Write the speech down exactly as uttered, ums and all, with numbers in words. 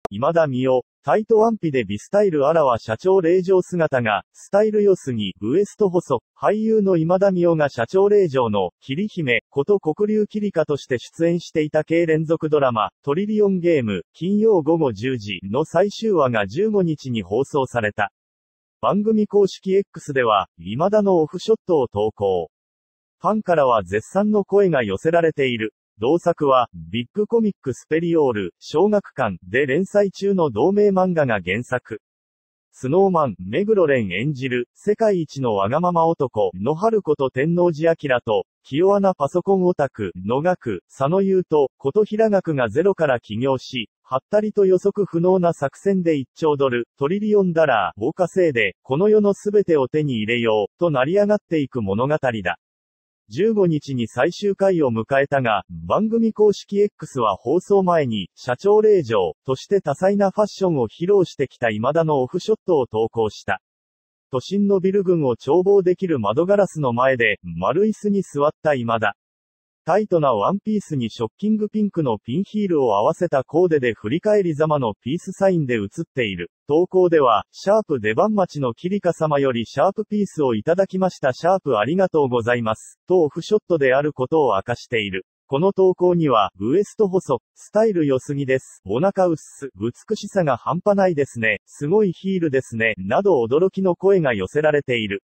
今田美桜、タイトワンピで美スタイルあらわ社長令嬢姿が、スタイル良すぎ、ウエスト細、俳優の今田美桜が社長令嬢の、桐姫、こと黒龍キリカとして出演していた系連続ドラマ、トリリオンゲーム、金曜午後じゅうじの最終話がじゅうごにちに放送された。番組公式 X では、今田のオフショットを投稿。ファンからは絶賛の声が寄せられている。同作は、ビッグコミックスペリオール、小学館で連載中の同名漫画が原作。スノーマン、目黒蓮演じる、世界一のわがまま男、野春こと天王寺明と、清穴なパソコンオタク、野学、佐野優と、こと平学がゼロから起業し、はったりと予測不能な作戦でいっちょうドル、トリリオンダラーを稼いで、この世のすべてを手に入れよう、と成り上がっていく物語だ。じゅうごにちに最終回を迎えたが、番組公式 X は放送前に、社長令嬢として多彩なファッションを披露してきた今田のオフショットを投稿した。都心のビル群を眺望できる窓ガラスの前で、丸椅子に座った今田。タイトなワンピースにショッキングピンクのピンヒールを合わせたコーデで振り返りざまのピースサインで写っている。投稿では、シャープ出番待ちのキリカ様よりシャープピースをいただきましたシャープありがとうございます。とオフショットであることを明かしている。この投稿には、ウエスト細、スタイル良すぎです。お腹うっす、美しさが半端ないですね。すごいヒールですね。など驚きの声が寄せられている。